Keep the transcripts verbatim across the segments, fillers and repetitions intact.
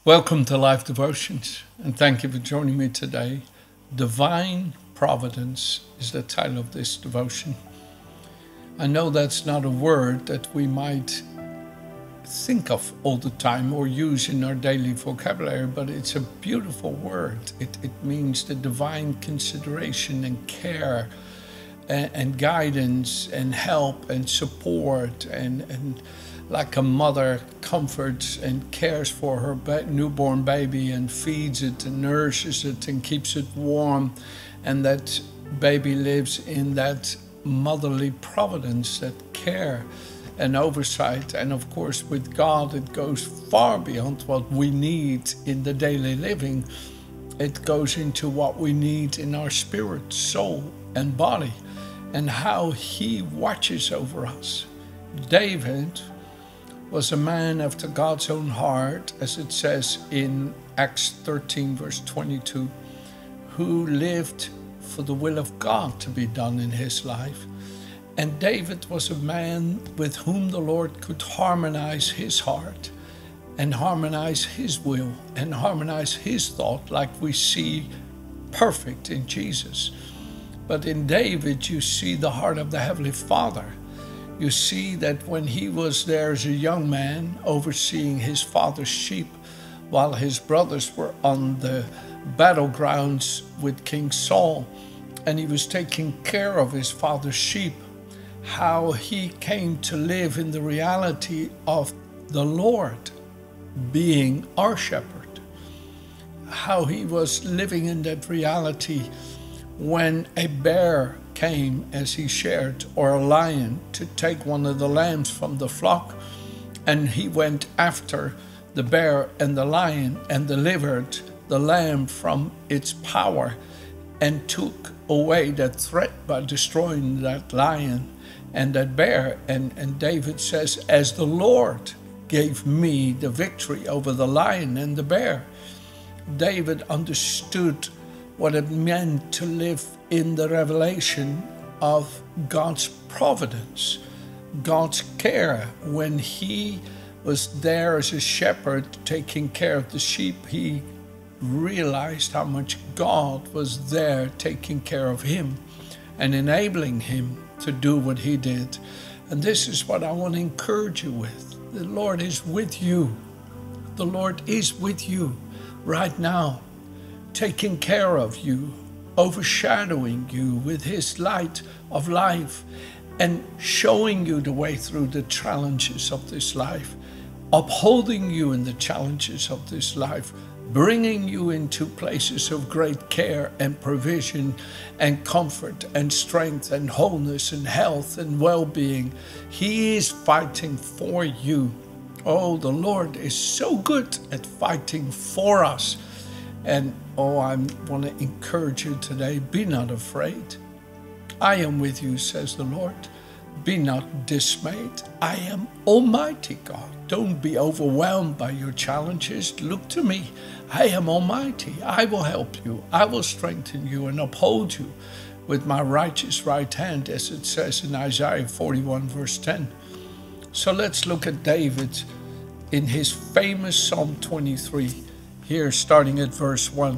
Welcome to Life Devotions, and thank you for joining me today. Divine Providence is the title of this devotion. I know that's not a word that we might think of all the time or use in our daily vocabulary, but it's a beautiful word. It, it means the divine consideration and care and, and guidance and help and support and, and like a mother comforts and cares for her ba- newborn baby and feeds it and nourishes it and keeps it warm, and that baby lives in that motherly providence, that care and oversight. And of course with God it goes far beyond what we need in the daily living. It goes into what we need in our spirit, soul and body, and how He watches over us. David was a man after God's own heart, as it says in Acts thirteen verse twenty-two, who lived for the will of God to be done in his life. And David was a man with whom the Lord could harmonize his heart and harmonize his will and harmonize his thought, like we see perfect in Jesus. But in David you see the heart of the Heavenly Father. You see that when he was there as a young man overseeing his father's sheep while his brothers were on the battlegrounds with King Saul, and he was taking care of his father's sheep, how he came to live in the reality of the Lord being our shepherd, how he was living in that reality when a bear came, as he shared, or a lion, to take one of the lambs from the flock, and he went after the bear and the lion and delivered the lamb from its power and took away that threat by destroying that lion and that bear. And, and David says, as the Lord gave me the victory over the lion and the bear. David understood what it meant to live in the revelation of God's providence, God's care. When he was there as a shepherd taking care of the sheep, he realized how much God was there taking care of him and enabling him to do what he did. And this is what I want to encourage you with. The Lord is with you. The Lord is with you right now, taking care of you, overshadowing you with His light of life and showing you the way through the challenges of this life, upholding you in the challenges of this life, bringing you into places of great care and provision and comfort and strength and wholeness and health and well-being. He is fighting for you. Oh, the Lord is so good at fighting for us. And oh, I want to encourage you today, be not afraid. I am with you, says the Lord. Be not dismayed. I am Almighty God. Don't be overwhelmed by your challenges. Look to me. I am Almighty. I will help you. I will strengthen you and uphold you with my righteous right hand, as it says in Isaiah forty-one verse ten. So let's look at David in his famous Psalm twenty-three. Here, starting at verse one.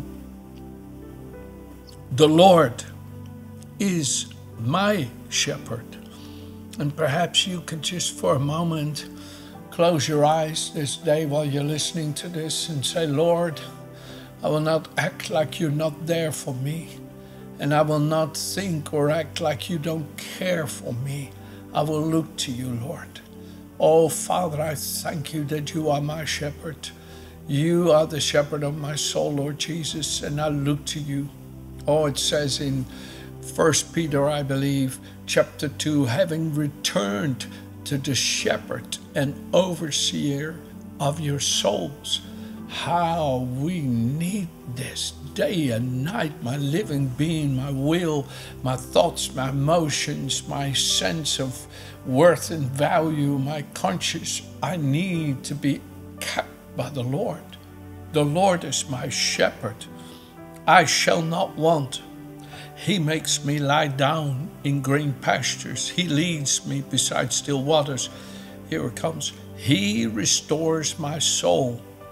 The Lord is my shepherd. And perhaps you could just for a moment close your eyes this day while you're listening to this and say, Lord, I will not act like you're not there for me. And I will not think or act like you don't care for me. I will look to you, Lord. Oh, Father, I thank you that you are my shepherd. You are the shepherd of my soul, Lord Jesus, and I look to you. Oh, it says in First Peter, I believe, chapter two, having returned to the shepherd and overseer of your souls. How we need this day and night, my living being, my will, my thoughts, my emotions, my sense of worth and value, my conscience. I need to be kept by the Lord. The Lord is my shepherd. I shall not want. He makes me lie down in green pastures. He leads me beside still waters. Here it comes. He restores my soul.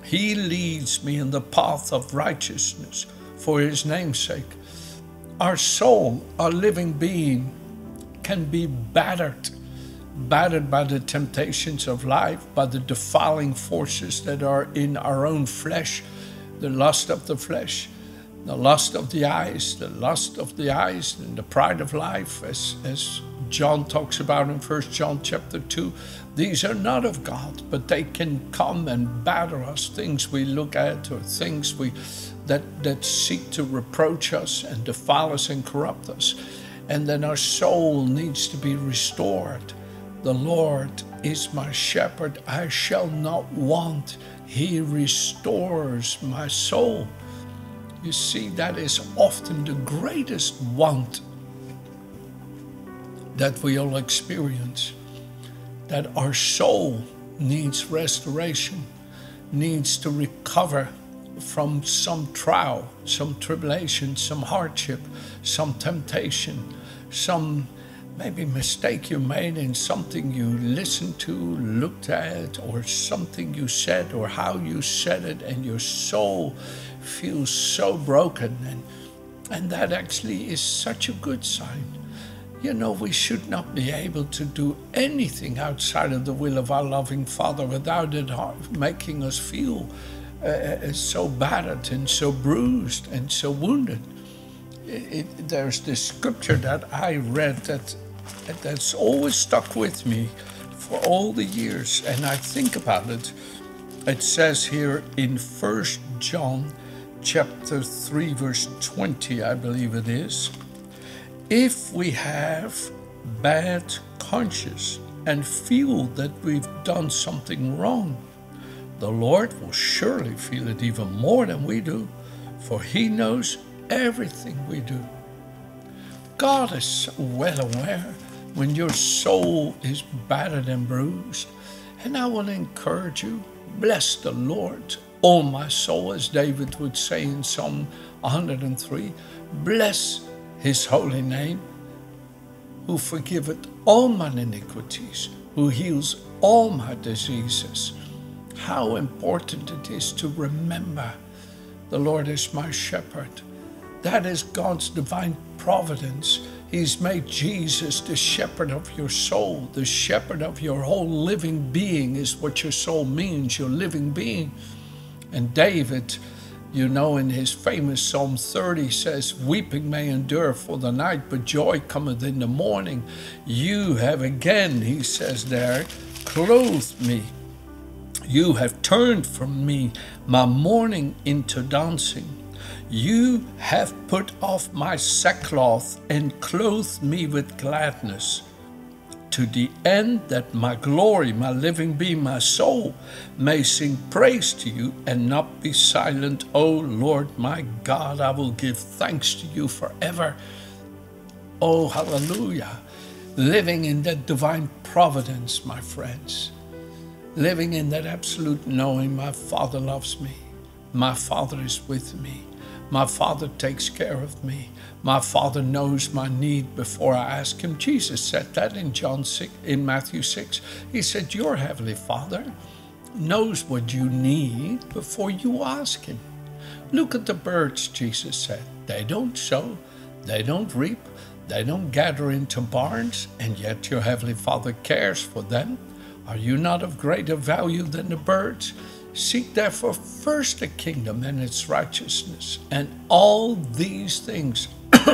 He leads me in the path of righteousness for his name's sake. Our soul, our living being, can be battered, battered by the temptations of life, by the defiling forces that are in our own flesh, the lust of the flesh, the lust of the eyes, the lust of the eyes, and the pride of life, as, as John talks about in First John chapter two. These are not of God, but they can come and batter us, things we look at or things we that, that seek to reproach us and defile us and corrupt us. And then our soul needs to be restored. The Lord is my shepherd, I shall not want. He restores my soul. You see, that is often the greatest want that we all experience, that our soul needs restoration, needs to recover from some trial, some tribulation, some hardship, some temptation, some maybe mistake you made in something you listened to, looked at, or something you said, or how you said it, and your soul feels so broken. And, and that actually is such a good sign. You know, we should not be able to do anything outside of the will of our loving Father without it making us feel uh, so battered and so bruised and so wounded. It, it, there's this scripture that I read that that's always stuck with me for all the years, and I think about it. It says here in First John chapter three, verse twenty, I believe it is, if we have bad conscience and feel that we've done something wrong, the Lord will surely feel it even more than we do, for he knows everything we do. God is so well aware when your soul is battered and bruised. And I want to encourage you, bless the Lord, O my soul, as David would say in Psalm one hundred three. Bless his holy name, who forgiveth all mine iniquities, who heals all my diseases. How important it is to remember the Lord is my shepherd. That is God's divine providence. He's made Jesus the shepherd of your soul. The shepherd of your whole living being is what your soul means, your living being. And David, you know, in his famous Psalm thirty says, weeping may endure for the night, but joy cometh in the morning. You have again, he says there, clothed me. You have turned from me my mourning into dancing. You have put off my sackcloth and clothed me with gladness, to the end that my glory, my living being, my soul, may sing praise to you and not be silent. O Lord my God, I will give thanks to you forever. Oh, hallelujah. Living in that divine providence, my friends. Living in that absolute knowing my Father loves me. My Father is with me. My Father takes care of me. My Father knows my need before I ask him. Jesus said that in John six, in Matthew six. He said, your Heavenly Father knows what you need before you ask him. Look at the birds, Jesus said. They don't sow, they don't reap, they don't gather into barns, and yet your Heavenly Father cares for them. Are you not of greater value than the birds? Seek therefore first the kingdom and its righteousness, and all these things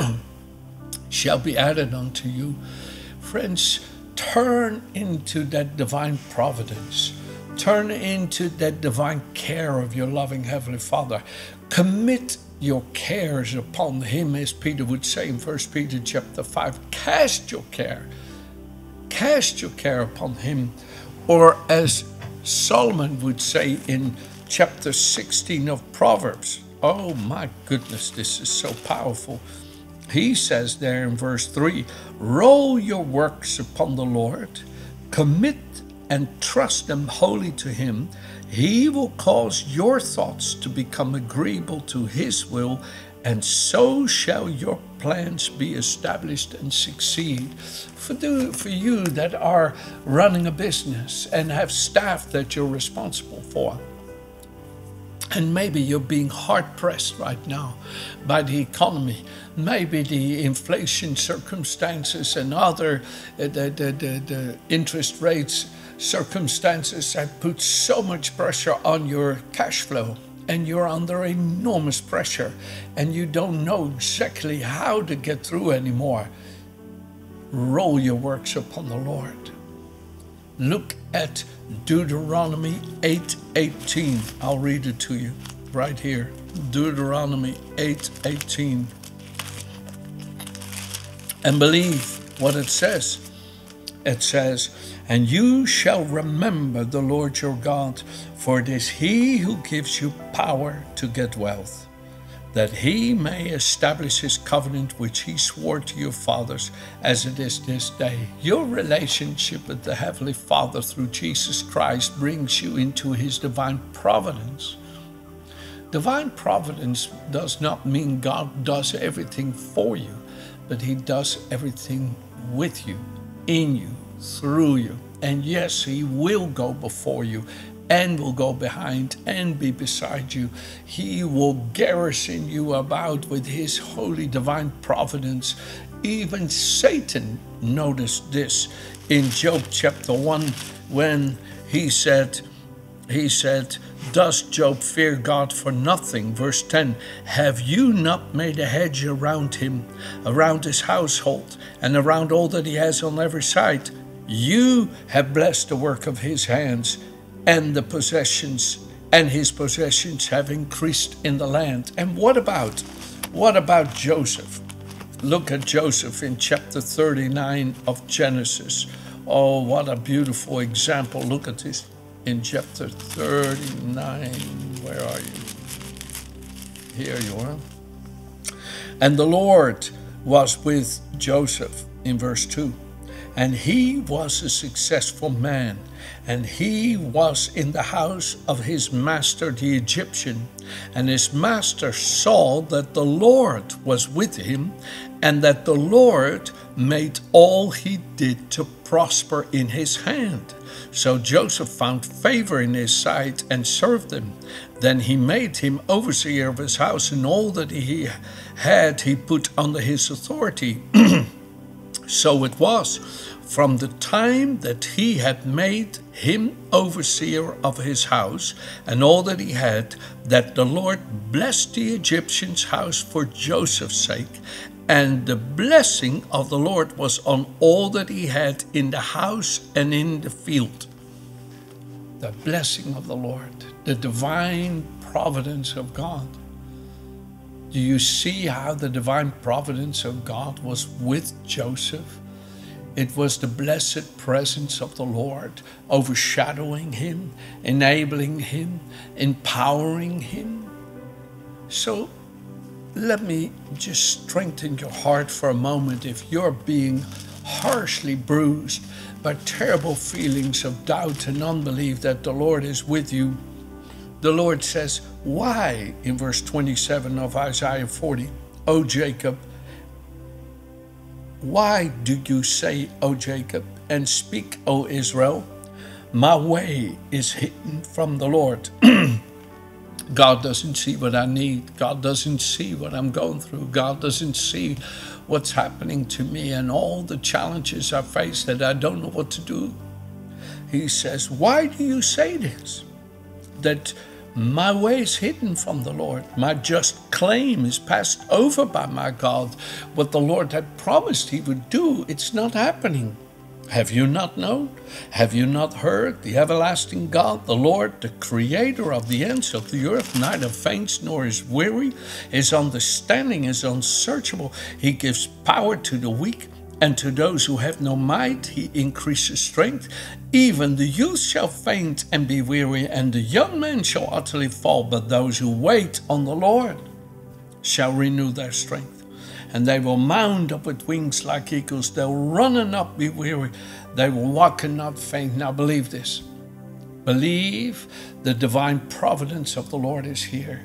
shall be added unto you. Friends, turn into that divine providence. Turn into that divine care of your loving Heavenly Father. Commit your cares upon him, as Peter would say in First Peter chapter five. Cast your care. Cast your care upon him. Or as Solomon would say in chapter sixteen of Proverbs. Oh my goodness, this is so powerful. He says there in verse three, roll your works upon the Lord, commit and trust them wholly to him. He will cause your thoughts to become agreeable to his will, and so shall your plans be established and succeed. For, the, for you that are running a business and have staff that you're responsible for, And maybe you're being hard-pressed right now by the economy. Maybe the inflation circumstances and other uh, the, the, the, the interest rates circumstances have put so much pressure on your cash flow. And you're under enormous pressure. And you don't know exactly how to get through anymore. Roll your works upon the Lord. Look at Deuteronomy eight eighteen. I'll read it to you right here. Deuteronomy eight eighteen. And believe what it says. It says, and you shall remember the Lord your God, for it is he who gives you power to get wealth, that he may establish his covenant which he swore to your fathers, as it is this day. Your relationship with the Heavenly Father through Jesus Christ brings you into his divine providence. Divine providence does not mean God does everything for you, but he does everything with you, in you, through you. And yes, he will go before you and will go behind and be beside you. He will garrison you about with his holy divine providence. Even Satan noticed this in Job chapter one when he said, he said, does Job fear God for nothing? Verse ten, have you not made a hedge around him, around his household, and around all that he has on every side? You have blessed the work of his hands, and the possessions, and his possessions have increased in the land. And what about, what about Joseph? Look at Joseph in chapter thirty-nine of Genesis. Oh, what a beautiful example. Look at this in chapter thirty-nine. Where are you? Here you are. And the Lord was with Joseph in verse two. And he was a successful man, and he was in the house of his master the Egyptian. And his master saw that the Lord was with him, and that the Lord made all he did to prosper in his hand. So Joseph found favor in his sight and served him. Then he made him overseer of his house, and all that he had he put under his authority. So it was, from the time that he had made him overseer of his house and all that he had, that the Lord blessed the Egyptian's house for Joseph's sake. And the blessing of the Lord was on all that he had in the house and in the field. The blessing of the Lord, the divine providence of God. Do you see how the divine providence of God was with Joseph? It was the blessed presence of the Lord overshadowing him, enabling him, empowering him. So let me just strengthen your heart for a moment. If you're being harshly bruised by terrible feelings of doubt and unbelief that the Lord is with you, the Lord says, why, in verse twenty-seven of Isaiah forty, O Jacob, why do you say, O Jacob, and speak, O Israel? My way is hidden from the Lord. God doesn't see what I need. God doesn't see what I'm going through. God doesn't see what's happening to me and all the challenges I face that I don't know what to do. He says, why do you say this? That my way is hidden from the Lord. My just claim is passed over by my God. What the Lord had promised he would do, it's not happening. Have you not known? Have you not heard? The everlasting God, the Lord, the creator of the ends of the earth, neither faints nor is weary. His understanding is unsearchable. He gives power to the weak, and to those who have no might he increases strength. Even the youth shall faint and be weary, and the young men shall utterly fall. But those who wait on the Lord shall renew their strength. And they will mount up with wings like eagles. They'll run and not be weary. They will walk and not faint. Now believe this. Believe the divine providence of the Lord is here.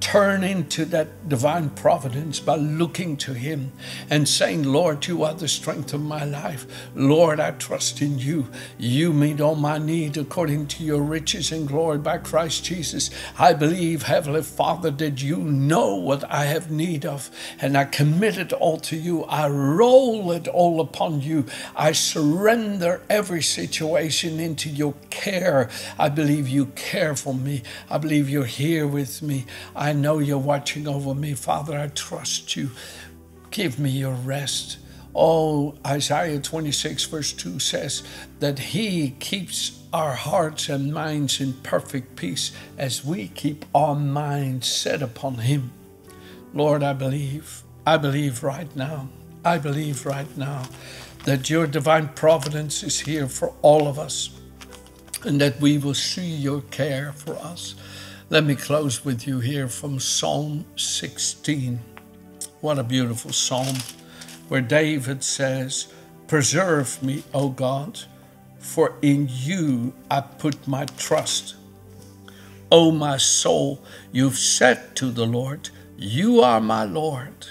turn into that divine providence by looking to him and saying, Lord, you are the strength of my life. Lord, I trust in you. You meet all my need according to your riches and glory by Christ Jesus. I believe, Heavenly Father, that you know what I have need of, and I commit it all to you. I roll it all upon you. I surrender every situation into your care. I believe you care for me. I believe you're here with me. I know you're watching over me. Father, I trust you. Give me your rest. Oh, Isaiah twenty-six verse two says that he keeps our hearts and minds in perfect peace as we keep our minds set upon him. Lord, I believe, I believe right now, I believe right now that your divine providence is here for all of us, and that we will see your care for us. Let me close with you here from Psalm sixteen. What a beautiful psalm, where David says, preserve me, O God, for in you I put my trust. O my soul, you've said to the Lord, you are my Lord.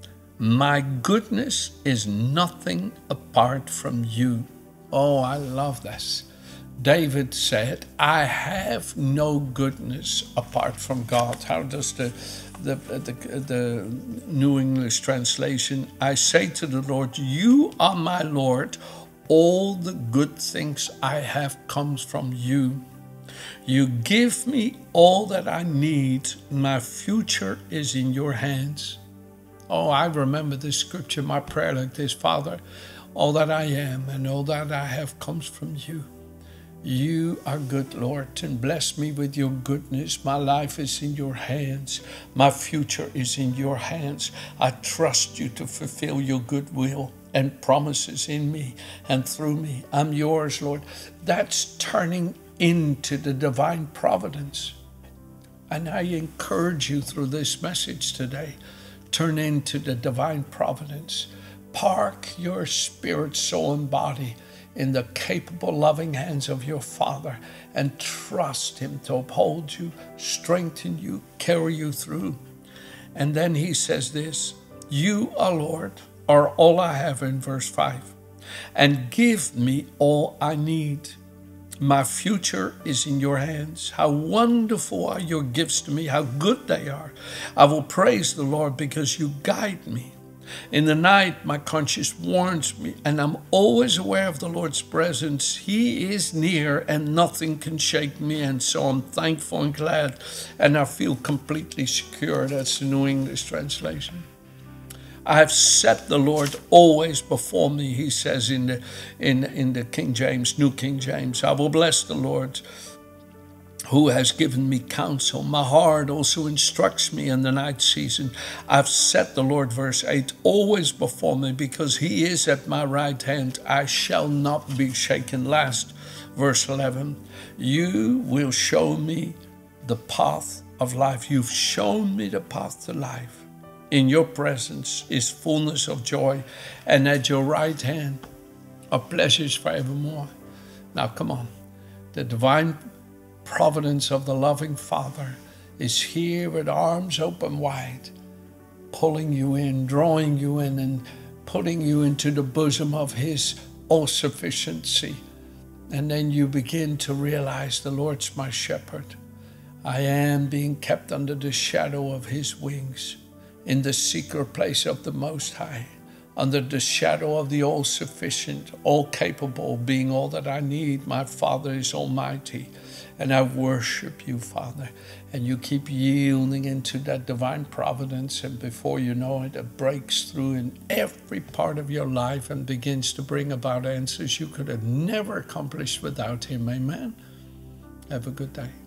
My goodness is nothing apart from you. Oh, I love this. David said, I have no goodness apart from God. How does the, the, the, the New English translation? I say to the Lord, you are my Lord. All the good things I have comes from you. You give me all that I need. My future is in your hands. Oh, I remember this scripture, my prayer like this: Father, all that I am and all that I have comes from you. You are good, Lord, and bless me with your goodness. My life is in your hands. My future is in your hands. I trust you to fulfill your good will and promises in me and through me. I'm yours, Lord. That's turning into the divine providence. And I encourage you through this message today, turn into the divine providence. Park your spirit, soul, and body in the capable, loving hands of your Father, and trust him to uphold you, strengthen you, carry you through. And then he says this, you, O Lord, are all I have, in verse five, and give me all I need. My future is in your hands. How wonderful are your gifts to me, how good they are. I will praise the Lord because you guide me. In the night, my conscience warns me, and I'm always aware of the Lord's presence. He is near, and nothing can shake me, and so I'm thankful and glad, and I feel completely secure. That's the New English translation. I have set the Lord always before me, he says in the, in, in the King James, New King James. I will bless the Lord, who has given me counsel. My heart also instructs me in the night season. I've set the Lord, verse eight, always before me, because he is at my right hand. I shall not be shaken. Last, verse eleven, you will show me the path of life. You've shown me the path to life. In your presence is fullness of joy, and at your right hand are pleasures forevermore. Now, come on. The divine providence of the loving Father is here with arms open wide, pulling you in, drawing you in, and putting you into the bosom of his all-sufficiency. And then you begin to realize the Lord's my shepherd. I am being kept under the shadow of his wings, in the secret place of the Most High, under the shadow of the all-sufficient, all-capable, being all that I need. My Father is almighty, and I worship you, Father. And you keep yielding into that divine providence, and before you know it, it breaks through in every part of your life and begins to bring about answers you could have never accomplished without him. Amen. Have a good day.